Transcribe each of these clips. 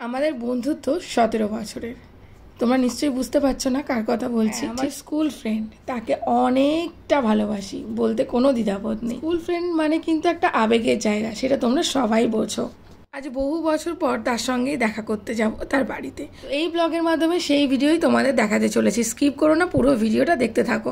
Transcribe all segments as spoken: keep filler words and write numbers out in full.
আমাদের বন্ধুত্ব সতেরো বছরের। তোমরা নিশ্চয়ই বুঝতে পারছো না কার কথা বলছি। আমার স্কুল ফ্রেন্ড, তাকে অনেকটা ভালোবাসি, বলতে কোনো দ্বিধাবোধ নেই। স্কুল ফ্রেন্ড মানে কিন্তু একটা আবেগের জায়গা, সেটা তোমরা সবাই বোঝো। আজ বহু বছর পর তার সঙ্গেই দেখা করতে যাব তার বাড়িতে। এই ব্লগের মাধ্যমে সেই ভিডিওই তোমাদের দেখাতে চলেছি। স্কিপ করো না, পুরো ভিডিওটা দেখতে থাকো।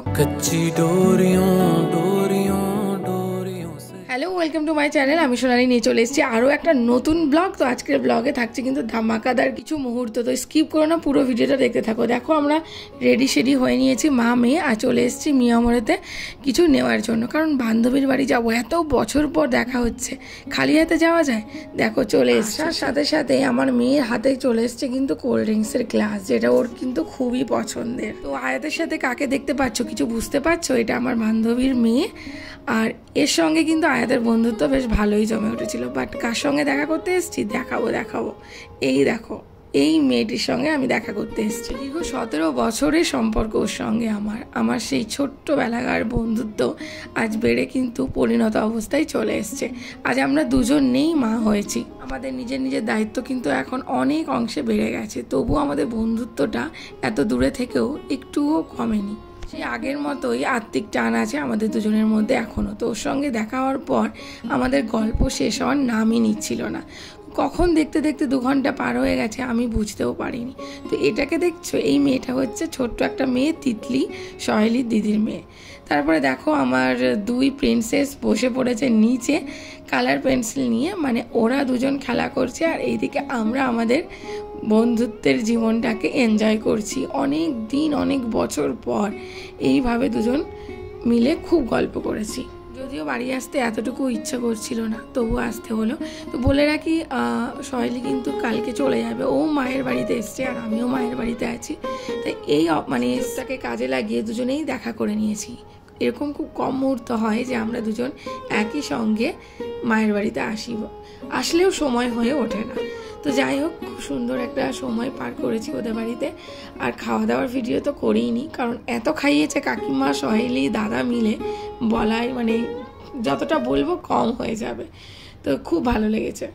Hello, welcome to my channel. আমি সোনালি নিয়ে চলে এসেছি আরও একটা নতুন ব্লগ। তো আজকের ব্লগে থাকছে কিন্তু ধামাকাদার কিছু মুহূর্ত। তো স্কিপ করো না, পুরো ভিডিওটা দেখতে থাকো। দেখো আমরা রেডি শেডি হয়ে নিয়েছি মা মেয়ে, আর চলে এসেছি মিয়ামরেতে কিছু নেওয়ার জন্য, কারণ বান্ধবীর বাড়ি যাবো। এত বছর পর দেখা হচ্ছে, খালি হাতে যাওয়া যায়? দেখো চলে এসার সাথে সাথে আমার মেয়ের হাতে চলে এসছে কিন্তু কোল্ড ড্রিঙ্কসের গ্লাস, যেটা ওর কিন্তু খুবই পছন্দের। তো আয়াতের সাথে কাকে দেখতে পাচ্ছ, কিছু বুঝতে পারছো? এটা আমার বান্ধবীর মেয়ে, আর এর সঙ্গে কিন্তু আয়াতের বন্ধুত্ব বেশ ভালোই জমে উঠেছিল। বাট কার সঙ্গে দেখা করতে এসেছি দেখাবো দেখাবো এই দেখো, এই মেয়েটির সঙ্গে আমি দেখা করতে এসেছি। দীর্ঘ সতেরো বছরের সম্পর্ক ওর সঙ্গে আমার আমার সেই ছোট্টবেলাকার বন্ধুত্ব আজ বেড়ে কিন্তু পরিণত অবস্থায় চলে এসছে। আজ আমরা দুজন নেই মা হয়েছি। আমাদের নিজের নিজের দায়িত্ব কিন্তু এখন অনেক অংশে বেড়ে গেছে, তবুও আমাদের বন্ধুত্বটা এত দূরে থেকেও একটুও কমেনি। সেই আগের মতোই আত্মিক টান আছে আমাদের দুজনের মধ্যে এখনও। তো ওর সঙ্গে দেখা হওয়ার পর আমাদের গল্প শেষ হওয়ার নামই নিচ্ছিল না। কখন দেখতে দেখতে দু ঘন্টা পার হয়ে গেছে আমি বুঝতেও পারিনি। তো এটাকে দেখছো, এই মেয়েটা হচ্ছে ছোট্ট একটা মেয়ে, তিতলি, সহেলির দিদির মেয়ে। তারপরে দেখো আমার দুই প্রিন্সেস বসে পড়েছে নিচে কালার পেন্সিল নিয়ে, মানে ওরা দুজন খেলা করছে, আর এইদিকে আমরা আমাদের বন্ধুত্বের জীবনটাকে এনজয় করছি। অনেক দিন অনেক বছর পর এইভাবে দুজন মিলে খুব গল্প করেছি। যদিও বাড়ি আসতে এতটুকু ইচ্ছা করছিল না, তবু আসতে হলো। তো বলে রাখি, সহেলি কিন্তু কালকে চলে যাবে। ও মায়ের বাড়িতে এসছে আর আমিও মায়ের বাড়িতে আছি। তাই এই মানে তাকে কাজে লাগিয়ে দুজনেই দেখা করে নিয়েছি। এরকম খুব কম মুহূর্ত হয় যে আমরা দুজন একই সঙ্গে মায়ের বাড়িতে আসিব, আসলেও সময় হয়ে ওঠে না। তো যাই হোক, খুব সুন্দর একটা সময় পার করেছি ওদের বাড়িতে। আর খাওয়া দাওয়ার ভিডিও তো করিনি, কারণ এত খাইয়েছে কাকিমা, সহেলি, দাদা মিলে, বলাই মানে যতটা বলবো কম হয়ে যাবে। তো খুব ভালো লেগেছে।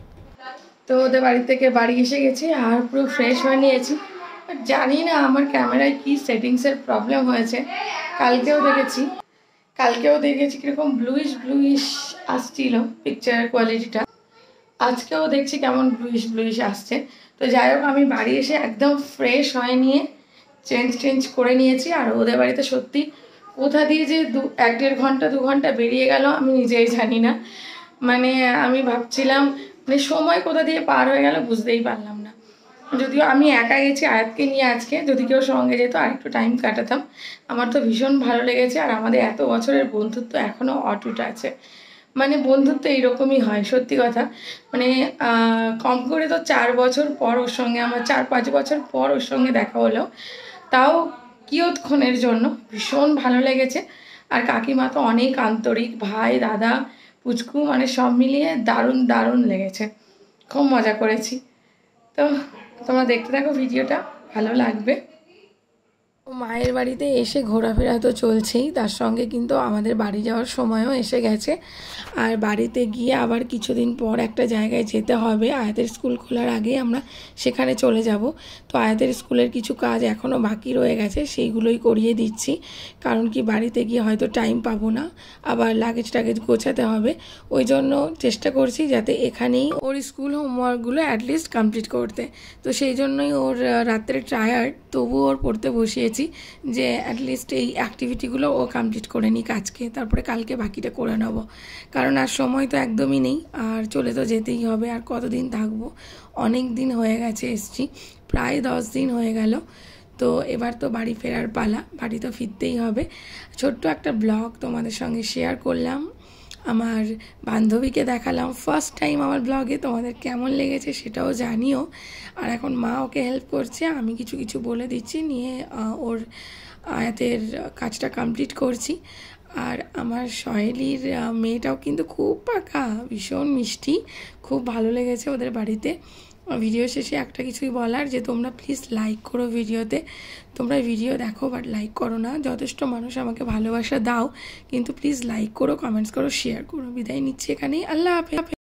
তো ওদের বাড়ি থেকে বাড়ি এসে গেছি আর পুরো ফ্রেশ হয়ে নিয়েছি। জানি না আমার ক্যামেরায় কি সেটিংসের প্রবলেম হয়েছে। কালকেও দেখেছি কালকেও দেখেছি কীরকম ব্লুইশ ব্লুইশ আসছিল পিকচার কোয়ালিটিটা, আজকেও দেখছি কেমন ব্লুইশ ব্লুইশ আসছে। তো যাই হোক, আমি বাড়ি এসে একদম ফ্রেশ হয়ে নিয়ে চেঞ্জ চেঞ্জ করে নিয়েছি। আর ওদের বাড়িতে সত্যি কোথা দিয়ে যে দু এক দেড় ঘন্টা দু ঘন্টা বেরিয়ে গেল আমি নিজেই জানি না। মানে আমি ভাবছিলাম, মানে সময় কোথা দিয়ে পার হয়ে গেল বুঝতেই পারলাম না। যদিও আমি একা গেছি আয়াতকে নিয়ে আজকে, যদি কেউ সঙ্গে যেত আর একটু টাইম কাটাতাম। আমার তো ভীষণ ভালো লেগেছে, আর আমাদের এত বছরের বন্ধুত্ব এখনও অটুট আছে। মানে বন্ধুত্ব এইরকমই হয়, সত্যি কথা। মানে কম করে তো চার বছর পর ওর সঙ্গে আমার, চার পাঁচ বছর পর ওর সঙ্গে দেখা হলো, তাও কিয়ৎক্ষণের জন্য। ভীষণ ভালো লেগেছে। আর কাকিমা তো অনেক আন্তরিক, ভাই, দাদা, পুচকু, মানে সব মিলিয়ে দারুণ দারুণ লেগেছে। খুব মজা করেছি। তো তোমরা দেখতে থাকো ভিডিওটা, ভালো লাগবে। মায়ের বাড়িতে এসে ঘোরাফেরা তো চলছেই, তার সঙ্গে কিন্তু আমাদের বাড়ি যাওয়ার সময়ও এসে গেছে। আর বাড়িতে গিয়ে আবার কিছুদিন পর একটা জায়গায় যেতে হবে। আয়াতের স্কুল খোলার আগে আমরা সেখানে চলে যাব। তো আয়াতের স্কুলের কিছু কাজ এখনও বাকি রয়ে গেছে, সেইগুলোই করিয়ে দিচ্ছি। কারণ কি, বাড়িতে গিয়ে হয়তো টাইম পাবো না, আবার লাগেজ টাগেজ গোছাতে হবে। ওই জন্য চেষ্টা করছি যাতে এখানেই ওর স্কুল হোমওয়ার্কগুলো অ্যাটলিস্ট কমপ্লিট করতে। তো সেই জন্যই ওর রাত্রে টায়ার্ড, তবুও ওর পড়তে বসিয়েছি যে অ্যাটলিস্ট এই অ্যাক্টিভিটিগুলো ও কমপ্লিট করে নিক আজকে, তারপরে কালকে বাকিটা করে নেব। কারণ আর সময় তো একদমই নেই, আর চলে তো যেতেই হবে। আর কতদিন থাকবো, অনেক দিন হয়ে গেছে এসছি, প্রায় দশ দিন হয়ে গেল। তো এবার তো বাড়ি ফেরার পালা, বাড়ি তো ফিরতেই হবে। ছোট্ট একটা ব্লগ তোমাদের সঙ্গে শেয়ার করলাম, আমার বান্ধবীকে দেখালাম ফার্স্ট টাইম আমার ব্লগে। তোমাদের কেমন লেগেছে সেটাও জানিও। আর এখন মা ওকে হেল্প করছে, আমি কিছু কিছু বলে দিচ্ছি, নিয়ে ওর আয়াতের কাজটা কমপ্লিট করছি। আর আমার সহেলির মেয়েটাও কিন্তু খুব পাকা, ভীষণ মিষ্টি, খুব ভালো লেগেছে ওদের বাড়িতে। ভিডিও শেষে একটা কিছুই বলার, যে তোমরা প্লিজ লাইক করো ভিডিওতে। তোমরা ভিডিও দেখো বাট লাইক করো না। যথেষ্ট মানুষ আমাকে ভালোবাসা দাও, কিন্তু প্লিজ লাইক করো, কমেন্টস করো, শেয়ার করো। বিদায় নিচ্ছি এখানেই, আল্লাহ হাফেজ।